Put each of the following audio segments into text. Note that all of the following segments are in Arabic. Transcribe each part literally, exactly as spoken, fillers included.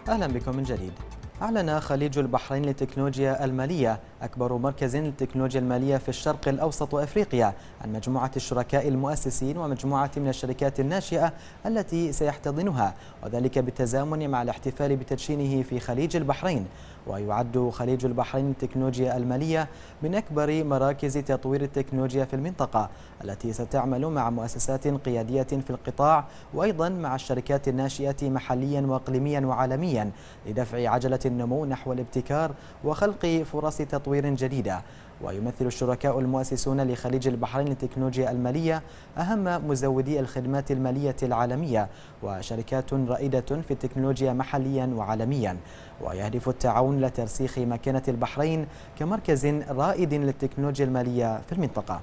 أهلا بكم من جديد. أعلن خليج البحرين للتكنولوجيا المالية أكبر مركز للتكنولوجيا المالية في الشرق الأوسط وأفريقيا عن مجموعة الشركاء المؤسسين ومجموعة من الشركات الناشئة التي سيحتضنها، وذلك بالتزامن مع الاحتفال بتدشينه في خليج البحرين. ويعد خليج البحرين للتكنولوجيا المالية من أكبر مراكز تطوير التكنولوجيا في المنطقة التي ستعمل مع مؤسسات قيادية في القطاع وأيضا مع الشركات الناشئة محليا وإقليميا وعالميا لدفع عجلة النمو نحو الابتكار وخلق فرص تطوير جديدة. ويمثل الشركاء المؤسسون لخليج البحرين للتكنولوجيا المالية أهم مزودي الخدمات المالية العالمية وشركات رائدة في التكنولوجيا محليا وعالميا. ويهدف التعاون لترسيخ مكانة البحرين كمركز رائد للتكنولوجيا المالية في المنطقة.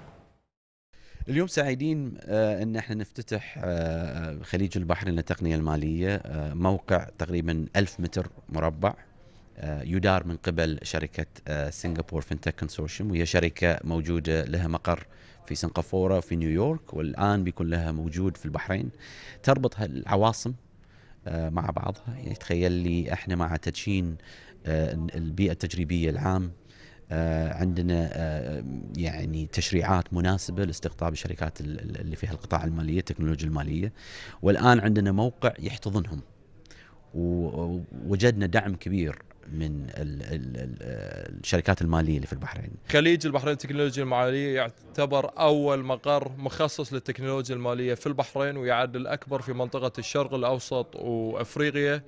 اليوم سعيدين آه، ان احنا نفتتح آه، خليج البحرين للتقنية المالية، آه، موقع تقريبا ألف متر مربع، آه، يدار من قبل شركة آه، سنغافور فينتك كونسورشيوم، وهي شركة موجودة لها مقر في سنغافورة في نيويورك، والآن بيكون لها موجود في البحرين. تربط العواصم آه، مع بعضها. يعني تخيل لي احنا مع تدشين آه، البيئة التجريبية العام، آه، عندنا آه، يعني تشريعات مناسبة لاستقطاب الشركات اللي فيها القطاع المالية التكنولوجيا المالية، والآن عندنا موقع يحتضنهم، ووجدنا دعم كبير من ال ال ال الشركات المالية اللي في البحرين. خليج البحرين للتكنولوجيا المالية يعتبر أول مقر مخصص للتكنولوجيا المالية في البحرين، ويعد الأكبر في منطقة الشرق الأوسط وأفريقيا.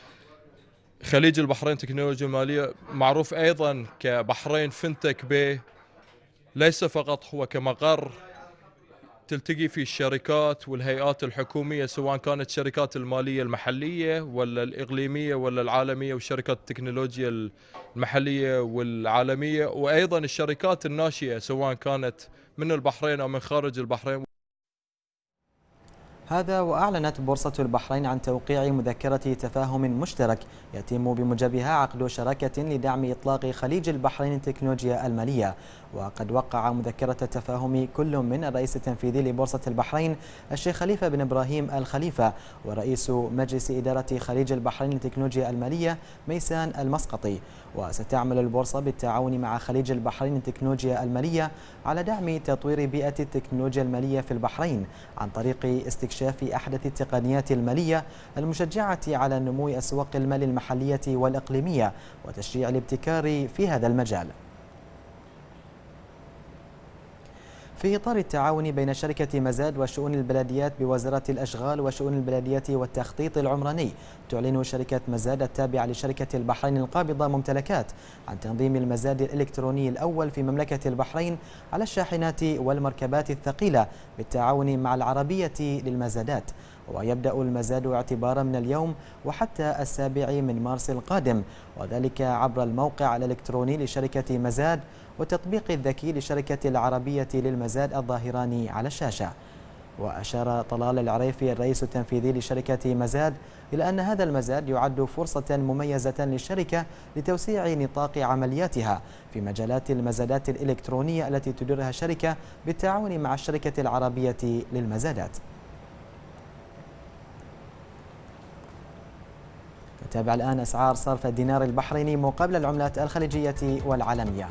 خليج البحرين تكنولوجيا مالية معروف أيضا كبحرين فينتك بي، ليس فقط هو كمقر تلتقي فيه الشركات والهيئات الحكومية، سواء كانت الشركات المالية المحلية ولا الإقليمية ولا العالمية، وشركات التكنولوجيا المحلية والعالمية، وأيضا الشركات الناشئة سواء كانت من البحرين أو من خارج البحرين. هذا وأعلنت بورصة البحرين عن توقيع مذكرة تفاهم مشترك يتم بموجبها عقد شراكة لدعم إطلاق خليج البحرين للتكنولوجيا المالية. وقد وقع مذكرة التفاهم كل من الرئيس التنفيذي لبورصة البحرين الشيخ خليفة بن إبراهيم الخليفة ورئيس مجلس إدارة خليج البحرين للتكنولوجيا المالية ميسان المسقطي. وستعمل البورصة بالتعاون مع خليج البحرين للتكنولوجيا المالية على دعم تطوير بيئة التكنولوجيا المالية في البحرين عن طريق استكشاف أحدث التقنيات المالية المشجعة على نمو أسواق المال المحلية والإقليمية وتشجيع الابتكار في هذا المجال. في إطار التعاون بين شركة مزاد وشؤون البلديات بوزارة الأشغال وشؤون البلديات والتخطيط العمراني، تعلن شركة مزاد التابعة لشركة البحرين القابضة ممتلكات عن تنظيم المزاد الإلكتروني الأول في مملكة البحرين على الشاحنات والمركبات الثقيلة بالتعاون مع العربية للمزادات. ويبدأ المزاد اعتبارا من اليوم وحتى السابع من مارس القادم، وذلك عبر الموقع الإلكتروني لشركة مزاد والتطبيق الذكي لشركة العربية للمزاد الظاهران على الشاشة. وأشار طلال العريفي الرئيس التنفيذي لشركة مزاد إلى أن هذا المزاد يعد فرصة مميزة للشركة لتوسيع نطاق عملياتها في مجالات المزادات الإلكترونية التي تديرها الشركة بالتعاون مع الشركة العربية للمزادات. نتابع الآن أسعار صرف الدينار البحريني مقابل العملات الخليجية والعالمية.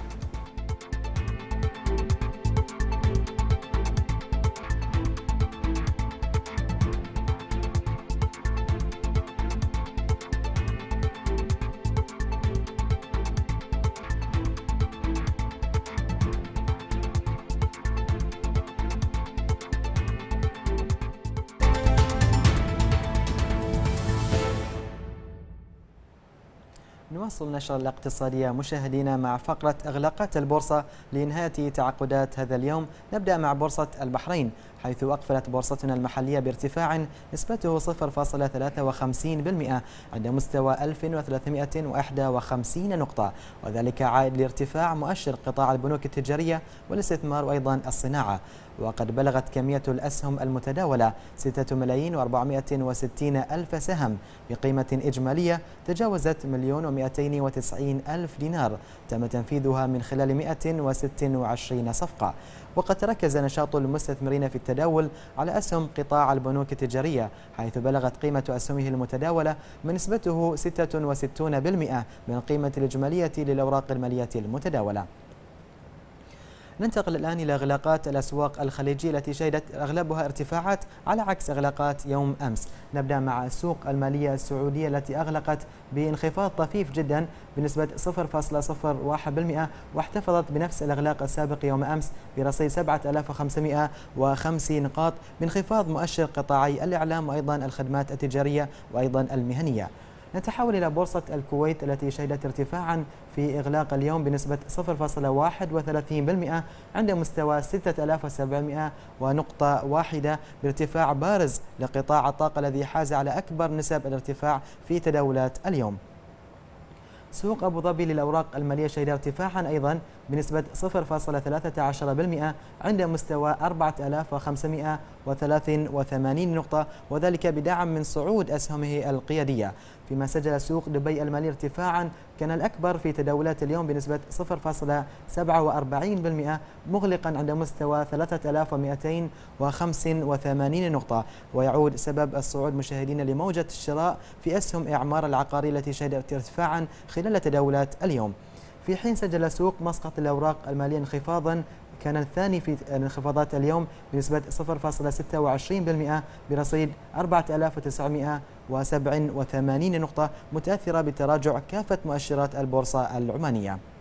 نواصل نشر الاقتصادية مشاهدينا مع فقرة أغلاقات البورصة لنهاية تعاقدات هذا اليوم. نبدأ مع بورصة البحرين، حيث أقفلت بورصتنا المحلية بارتفاع نسبته صفر فاصلة ثلاثة وخمسين بالمئة عند مستوى ألف وثلاثمئة وواحد وخمسين نقطة، وذلك عائد لارتفاع مؤشر قطاع البنوك التجارية والاستثمار وأيضا الصناعة. وقد بلغت كمية الأسهم المتداولة ستة ملايين وأربعمائة وستين ألف سهم بقيمة إجمالية تجاوزت مليون ومئتين وتسعين ألف دينار تم تنفيذها من خلال مئة وستة وعشرين صفقة. وقد تركز نشاط المستثمرين في التداول على أسهم قطاع البنوك التجارية، حيث بلغت قيمة أسهمه المتداولة من نسبته ستة وستين بالمئة من القيمة الإجمالية للأوراق المالية المتداولة. ننتقل الآن إلى إغلاقات الأسواق الخليجية التي شهدت أغلبها ارتفاعات على عكس إغلاقات يوم أمس. نبدأ مع السوق المالية السعودية التي أغلقت بانخفاض طفيف جدا بنسبة صفر فاصلة صفر واحد بالمئة، واحتفظت بنفس الإغلاق السابق يوم أمس برصيد سبعة آلاف وخمسمائة وخمسين نقاط بانخفاض مؤشر قطاعي الإعلام وأيضا الخدمات التجارية وأيضا المهنية. نتحول إلى بورصة الكويت التي شهدت ارتفاعا في إغلاق اليوم بنسبة صفر فاصلة واحد وثلاثين بالمئة عند مستوى ستة آلاف وسبعمائة ونقطة واحدة، بارتفاع بارز لقطاع الطاقة الذي حاز على أكبر نسب الارتفاع في تداولات اليوم. سوق أبو ظبي للأوراق المالية شهد ارتفاعا أيضا بنسبة صفر فاصلة ثلاثة عشر بالمئة عند مستوى أربعة آلاف وخمسمائة وثلاثة وثمانين نقطة، وذلك بدعم من صعود أسهمه القيادية. فيما سجل سوق دبي المالي ارتفاعا كان الأكبر في تداولات اليوم بنسبة صفر فاصلة سبعة وأربعين بالمئة مغلقا عند مستوى ثلاثة آلاف ومئتين وخمسة وثمانين نقطة، ويعود سبب الصعود مشاهدين لموجة الشراء في أسهم إعمار العقاري التي شهدت ارتفاعا خلال تداولات اليوم. في حين سجل سوق مسقط الأوراق المالية انخفاضا كان الثاني في انخفاضات اليوم بنسبة صفر فاصلة ستة وعشرين بالمئة برصيد أربعة آلاف وتسعمائة وسبعة وثمانين نقطة، متأثرة بتراجع كافة مؤشرات البورصة العمانية.